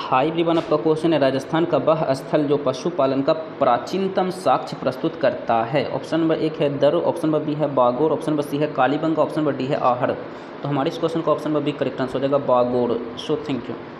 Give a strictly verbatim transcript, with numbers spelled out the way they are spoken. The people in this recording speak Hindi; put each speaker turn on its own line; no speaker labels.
हाई ब्रिवन आपका क्वेश्चन है, राजस्थान का वह स्थल जो पशुपालन का प्राचीनतम साक्ष्य प्रस्तुत करता है। ऑप्शन नंबर एक है दर्र, ऑप्शन नंबर बी है बागोर, ऑप्शन नंबर सी है कालीबंगा, ऑप्शन नंबर डी है आहड़। तो हमारे इस क्वेश्चन का option number B correct answer हो जाएगा बागोर। So thank you.